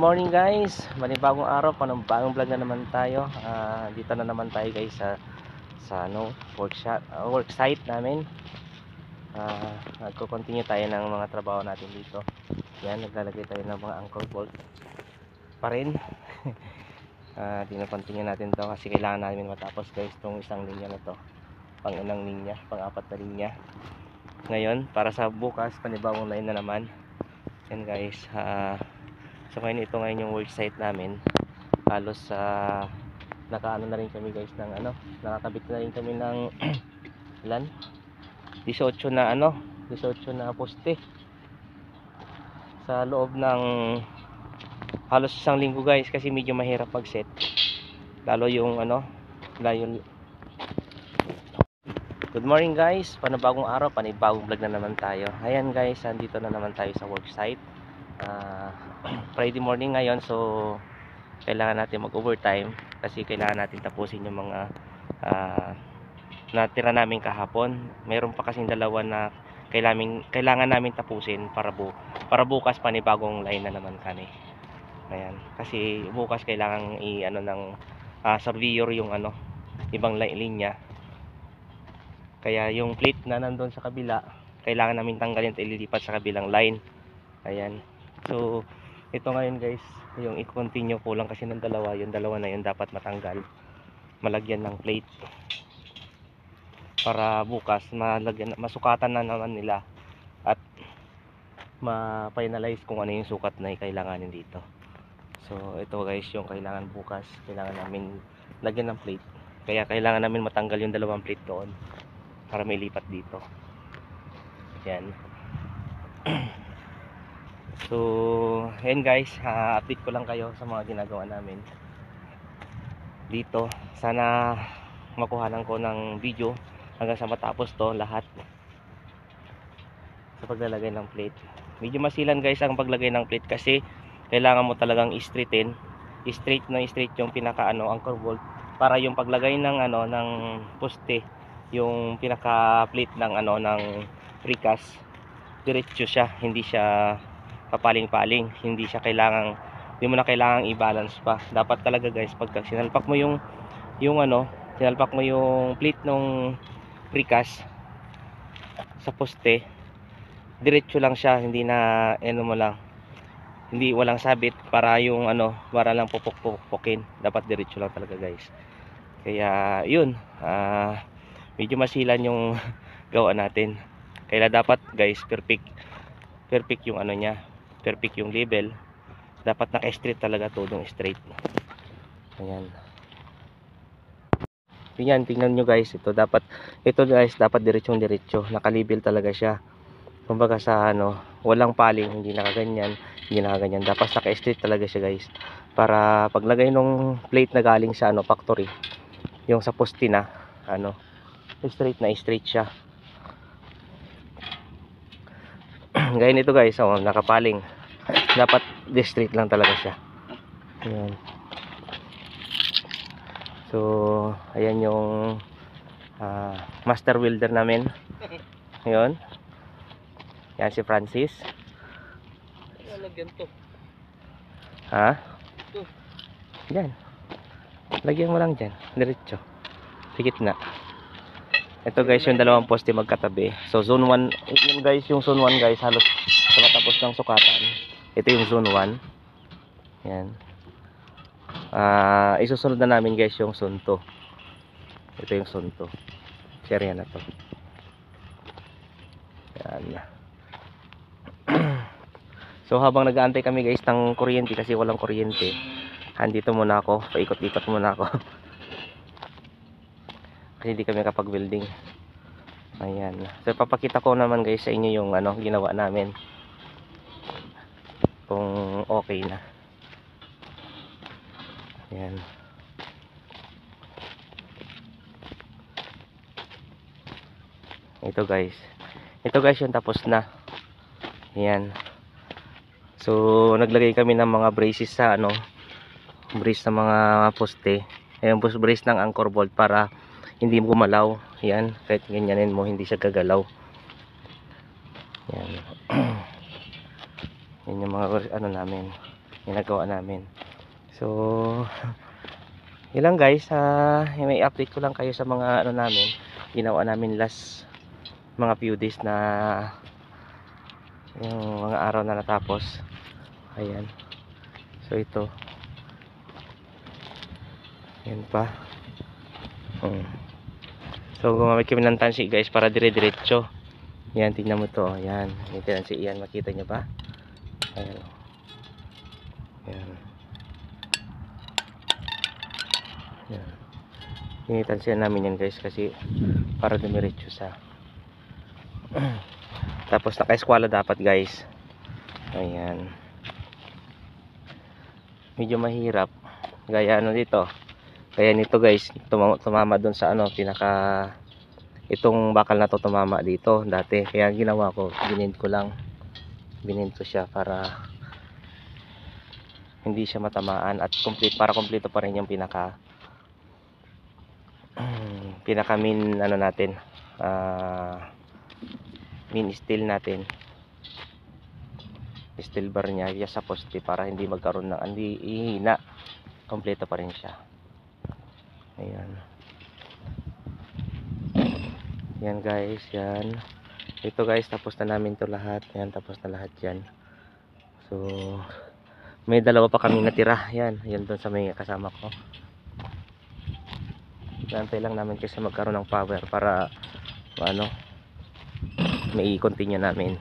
morning guys, manibagong araw, panibagong vlog na naman tayo. Dito na naman tayo guys sa work site namin. Nagko-continue tayo ng mga trabaho natin dito. Yan, naglalagay tayo ng mga anchor bolt pa rin. Continue natin to kasi kailangan namin matapos guys itong isang linya na to, pang-ilang linya, pang-apat na linya ngayon para sa bukas panibagong line na naman. Yan guys, so ngayon ito ngayon yung work site namin. Halos nakaano na rin kami guys ng nakakabit na rin kami ng ilan? 18 na poste sa loob ng halos isang linggo guys, kasi medyo mahirap mag-set lalo yung Good morning guys, panibagong araw, panibagong vlog na naman tayo. Ayan guys, andito na naman tayo sa work site. Friday morning ngayon, so kailangan natin mag-overtime kasi kailangan natin tapusin yung mga natira namin kahapon. Meron pa kasing dalawa na kailangan namin tapusin para bukas panibagong line na naman kami. Ayan, kasi bukas kailangan ng surveyor yung ibang linya. Kaya yung plate na nandun sa kabila kailangan namin tanggalin at ililipat sa kabilang line. Ayan, so ito ngayon guys yung i-continue ko lang kasi ng dalawa, yung dalawa na yun dapat matanggal, malagyan ng plate para bukas masukatan na naman nila at ma-finalize kung ano yung sukat na kailanganin dito. So ito guys yung kailangan bukas, kailangan namin lagyan ng plate, kaya kailangan namin matanggal yung dalawang plate doon para may lipat dito. Yan. So ayan guys, update ko lang kayo sa mga ginagawa namin dito. Sana makuhanan ko ng video hanggang sa matapos to lahat sa paglalagay ng plate. Medyo masilan guys ang paglagay ng plate kasi kailangan mo talagang straight yung pinaka anchor bolt para yung paglagay ng ng poste, yung pinaka plate ng ng precast diretso siya, hindi siya papaling-paling, hindi mo na kailangang i-balance pa. Dapat talaga guys pagka sinalpak mo yung plate ng precast sa poste, diretso lang siya, hindi na walang sabit para yung para lang pupuk-pukin. Dapat diretso lang talaga guys. Kaya yun, medyo masilan yung gawa natin. Kaya dapat guys perfect yung perfect yung level. Dapat naka-straight talaga, tudong straight. Ayan. Tingnan nyo guys, ito guys dapat diretsong-diretso, naka-level talaga siya. Kumbaga sa walang paling, hindi nakaganyan, dapat naka-straight talaga siya guys. Para paglagay ng plate na galing sa factory, yung sa poste na straight siya. Gaya nito guys, nakapaling, dapat straight lang talaga siya. Ayan. So ayan yung master welder namin ngayon. Yan si Francis. Lagyan to. Ha? Yan. Lagyan mo lang dyan, diretso. Sikit na. Ito guys yung dalawang poste magkatabi. So zone 1, yun guys yung zone 1 guys, halos sa matapos ng sukatan. Ito yung zone 1. Yan. Isusunod na namin guys yung zone 2. Ito yung zone 2. Share yan na to. Yan. So habang nag-aantay kami guys ng kuryente kasi walang kuryente, andito muna ako, paikot-ikot muna ako. Kasi hindi kami kapag building. Ayan. So papakita ko naman guys sa inyo yung ginawa namin, kung okay na. Ayan. Ito guys yung tapos na. Ayan. So naglagay kami ng mga braces sa brace ng mga poste. Ayan, brace ng anchor bolt para hindi mo gumalaw. Yan, kahit ganyanin mo hindi siya gagalaw. Yan. Yan yung mga namin. ginagawa namin. So yun lang guys, may update ko lang kayo sa mga ano namin, ginawa namin last mga few days na yung mga araw na natapos. Ayan, so ito yan pa. So gumamit kami ng tansi guys para dire-diretso. Yan, tingnan mo to. Yan, yung tansi yan, makita nyo ba? Ayan. Yan. Yan. Initansiyan namin yan guys kasi para dumiretso sa tapos naka-eskwala dapat guys. Ayan, medyo mahirap gaya ano dito, kaya nito guys tumama dun sa ano pinaka, itong bakal na to tumama dito dati, kaya ginawa ko binind ko siya para hindi siya matamaan at complete, para kompleto pa rin yung pinaka main ano natin, main steel natin, steel bar niya sa poste para hindi magkaroon ng hindi ihina, kompleto pa rin siya. Ayan, yan guys, yan ito guys, tapos na namin to lahat. Yan, tapos na lahat yan. So may dalawa pa kami natira. Yan doon sa may kasama ko. Nantay lang namin kasi magkaroon ng power para ano, may i-continue namin.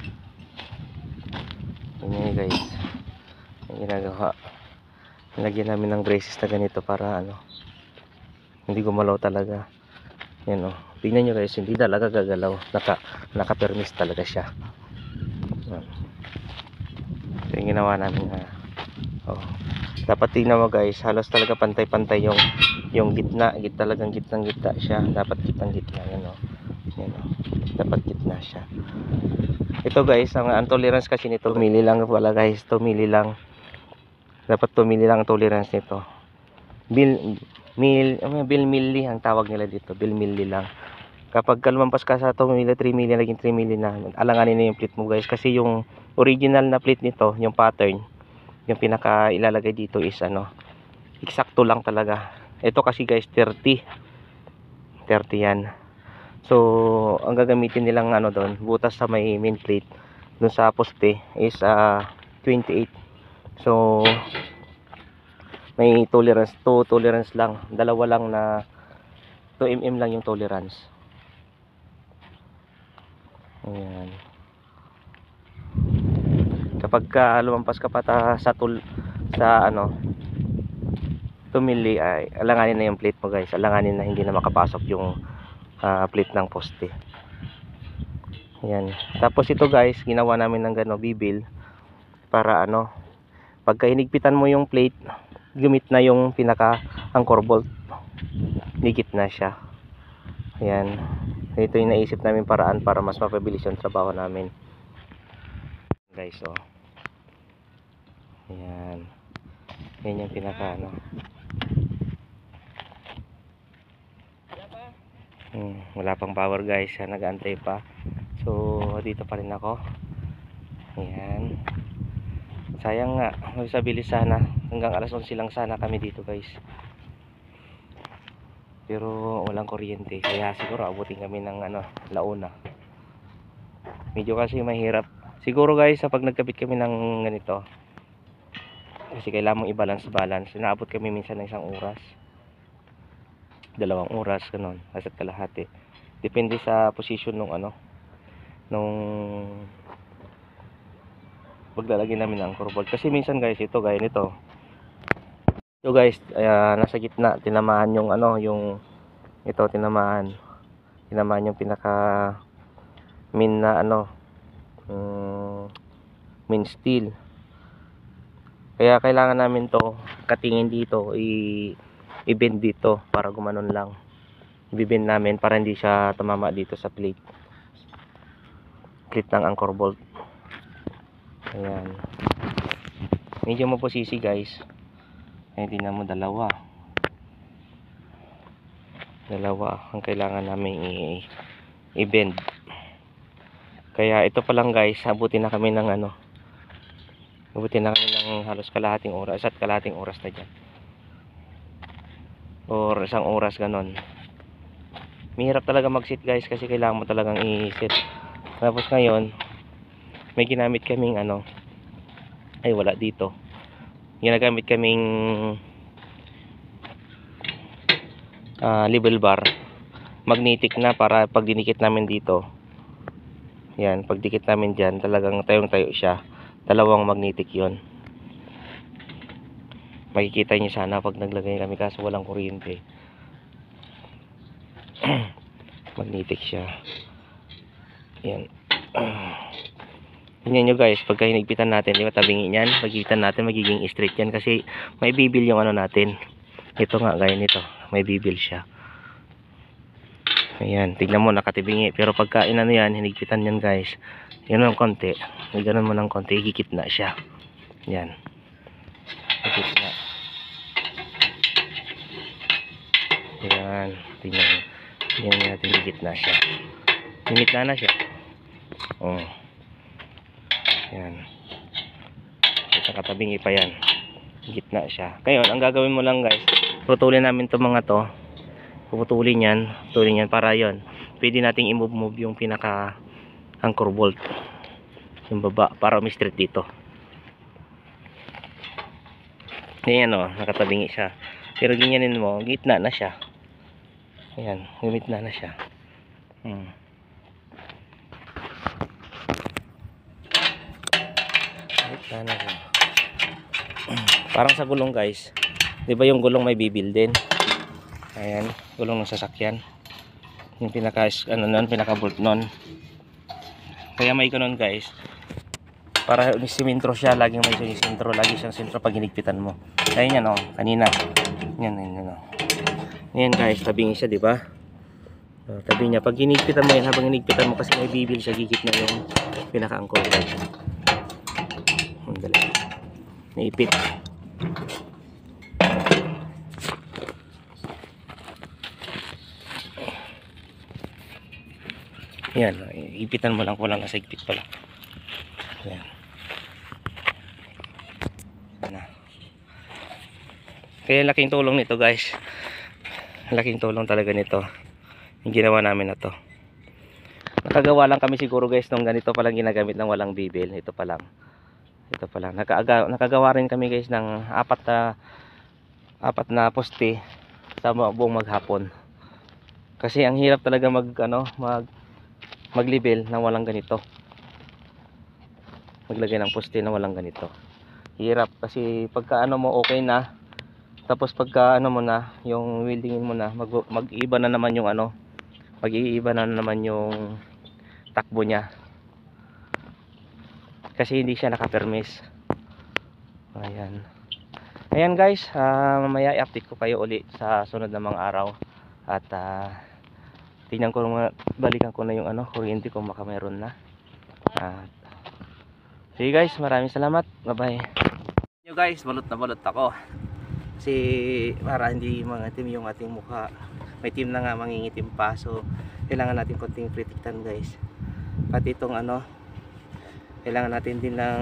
Yan guys, yung ginagawa, nilagyan namin ng braces na ganito para ano, hindi gumalaw talaga. Yan tingnan nyo guys, hindi talaga gagalaw, naka-permis talaga siya. Yan. So yung ginawa namin dapat tingnan mo guys, halos talaga pantay-pantay yung gitna, talagang gitnang-gitna siya, dapat gitnang-gitna. Yan dapat gitna siya. Ito guys, ang tolerance kasi nito 2 mili lang pala guys, 2 mili lang. Dapat 2 mili lang ang tolerance nito. Bill milli ang tawag nila dito, bill milli lang. Kapag lumampas ka sa 2 mili, 3 mili, naging 3 mili na, alanganin na yung plate mo guys, kasi yung original na plate nito, yung pattern, yung pinaka ilalagay dito is ano, eksakto lang talaga. Ito kasi guys 30 yan. So ang gagamitin nilang ano doon, butas sa may main plate doon sa poste is 28. So may tolerance, tolerance lang, dalawa lang na 2 mm lang yung tolerance. Ayan. Kapag lumampas ka pa sa ano 2 mili, ay alanganin na yung plate mo guys, alanganin na hindi na makapasok yung plate ng poste. Ayan. Tapos ito guys, ginawa namin ng gano, bibil, para ano, pagka hinigpitan mo yung plate, gumit na yung pinaka anchor bolt, higit na siya. Ayan, ito yung naisip namin paraan para mas mapabilis yung trabaho namin guys. Ayan, yan yung pinaka ano. Wala pang power guys, nag-aantay pa. So dito pa rin ako. Ayan, sayang nga, sa bilis sana, hanggang alas 11 lang sana kami dito guys, pero walang kuryente, kaya siguro abutin kami ng ano, launa. Medyo kasi mahirap siguro guys sa pag nagkabit kami ng ganito, kasi kailangan mong i-balance, inaabot kami minsan ng 1 oras, 2 oras, ganun, asa't kalahati, depende sa position nung ano, nung paglalagay namin ng anchor bolt. Kasi minsan guys, ito gaya nito, ito guys, nasa gitna, tinamaan yung ano, yung ito, tinamaan yung pinaka main na ano, main steel, kaya kailangan namin to katingin dito, i-bend dito para gumanon lang, i-bend namin para hindi siya tumama dito sa plate ng anchor bolt. Ayan, medyo maposisi guys. Hindi na mo dalawa ang kailangan namin i-bend. Kaya ito pa lang guys, abutin na kami ng ano, abutin na kami ng halos kalahating oras at kalahating oras na dyan. Or isang oras ganon. Mahirap talaga mag-sit guys kasi kailangan mo talagang i-sit. Tapos ngayon, may ginamit kaming ano, ay wala dito. Ginagamit kaming level bar. Magnetic na para pag dinikit namin dito. Yan, pag dikit namin dyan, talagang tayong-tayo siya. Dalawang magnetic yon. Makikita nyo sana pag naglagay kami kaso walang kuryente. Magnetic siya. Yan. Tingnan nyo guys, pagka hinigpitan natin, di ba tabingi yan, paghigitan natin magiging straight yan kasi may bibil yung ano natin. Ito nga, gaya nito, may bibil siya. Ayan, tignan mo nakatibingi, pero pagka inano yan, hinigpitan yan guys, yun ng konti, ganun mo ng konti, higikit na siya. Yan, higikit na. Yan, tignan mo, yan natin, higikit na siya. Higikit na siya. Oh. Yan. Ito katabingi pa yan. Gitna siya. Ngayon, ang gagawin mo lang guys, putulin namin itong mga to. Puputulin yan para yon. Pwede nating i-move yung pinaka anchor bolt. Yung baba para umi-straight dito. Ayan o, nakatabingi siya. Pero ganyanin mo, gitna na siya. Ayan, gitna na siya. Gitna na siya. Parang sa gulong guys. 'Di ba yung gulong may bibil din? Ayan, gulong ng sasakyan. Yung pinaka ano nun, pinaka bolt nun. Kaya may ganun guys. Para simentro siya, laging may simentro, lagi siyang sentro pag hinigpitan mo. Kaya yan oh, kanina. Yan oh. Yan guys, tabingi siya, 'di ba? Tabi niya pag hinigpitan mo yan, habang hinigpitan mo kasi may bibil siya, gigit na yung pinaka anchor bolt. Dali. Naipit. Yan, ipitan mo lang, kulang nasa higpit pala. Yan. Kaya laking tulong nito guys. Laking tulong talaga nito yung ginawa namin na to. Nakagawa lang kami siguro guys nung ganito palang ginagamit ng walang bibil. Ito pa lang. Nakagawa rin kami guys ng apat na poste sa buong maghapon. Kasi ang hirap talaga maglibel nang walang ganito. Maglagay ng poste na walang ganito. Hirap kasi pagka mo okay na. Tapos pagka mo na, yung weldingin mo na, mag-iiba na naman yung mag-iiba na naman yung takbo niya. Kasi hindi siya nakapermis. Ayan guys, mamaya i-update ko kayo ulit sa sunod na mga araw. At tingnan ko, balikan ko na yung kuryente kung baka mayroon na. Sige guys, maraming salamat. Bye bye. Yo guys, balot na balot ako. Kasi para hindi mangitim yung ating mukha. May team na nga mangingitim pa. So kailangan natin konting protektan guys. Pati itong kailangan natin din ng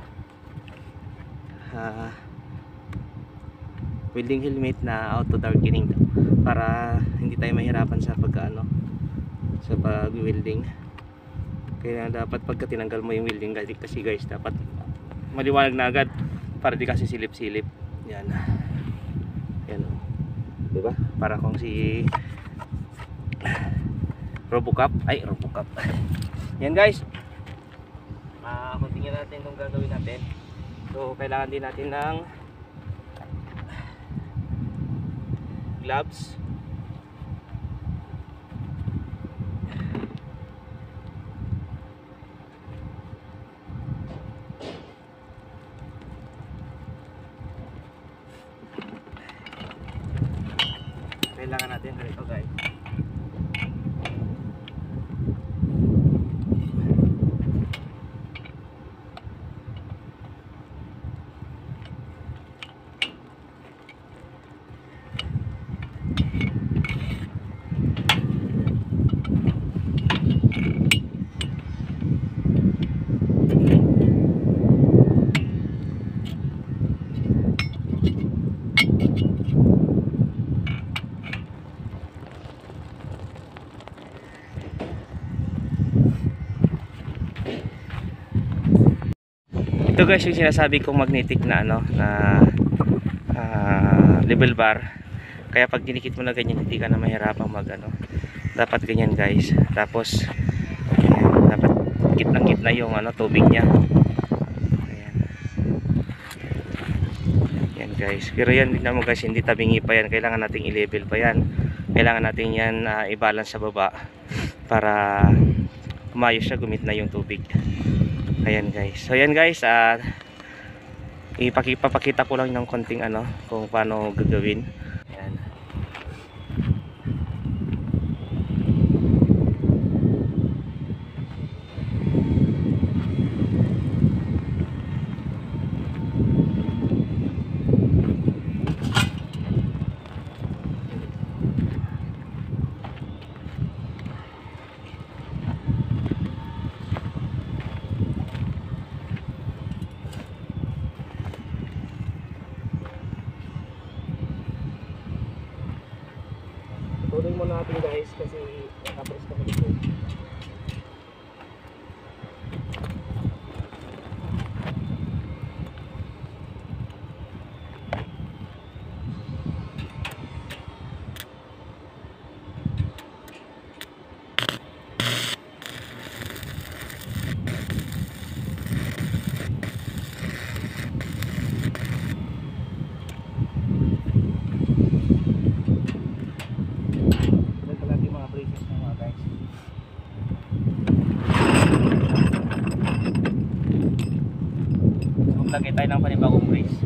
welding helmet na auto darkening para hindi tayo mahirapan sa sa pag-welding. Kaya dapat pagka tinanggal mo yung welding kasi guys, dapat maliwanag na agad para di kasi silip-silip. Yan. Yan. Diba? Para kung si Robocop. Yan guys. Continue natin itong gagawin natin. So kailangan din natin ng gloves. Kailangan natin ganito guys. Ito guys yung sinasabi kong magnetic na ano na level bar. Kaya pag dinikit mo na ganyan, hindi ka na mahirapang mag ano. Dapat ganyan guys. Tapos ayan, dapat kitnang-kitna yung ano tubig niya. Ayan. Yan guys. Pero yan din naman guys, hindi tabingi pa yan. Kailangan nating i-level pa yan. Kailangan natin yan i-balance sa baba para umayos siya, gumit na yung tubig. Ayan guys. So ayan guys, ipapakita ko lang ng konting ano kung paano gagawin. Ayan. Tuloy mo natin guys kasi nakapres kami dito. Maglagay tayo ng panibagong brace.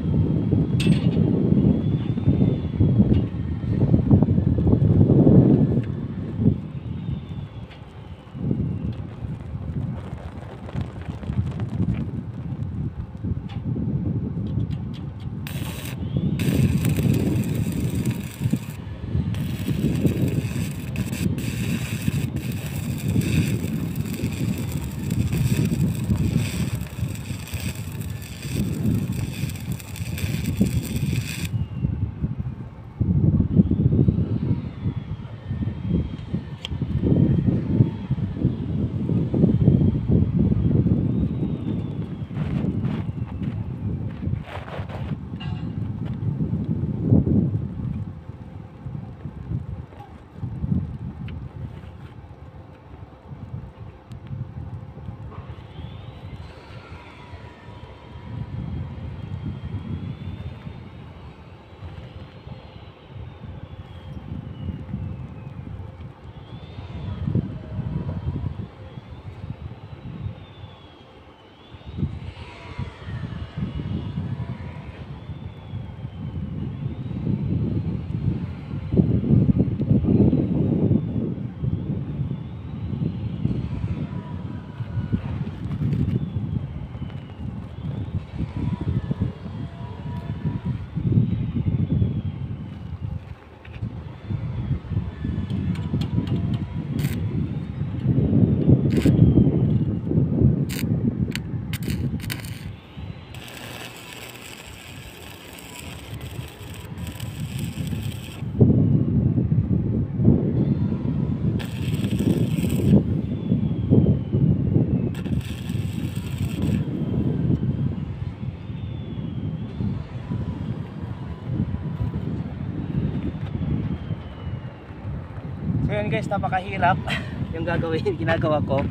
So yun guys, napakahirap yung ginagawa ko.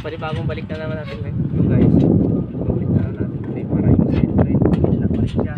panibagong balik na naman natin ngayon. So guys, babalik na natin ulit para yung side train. Ilan pa rin siya.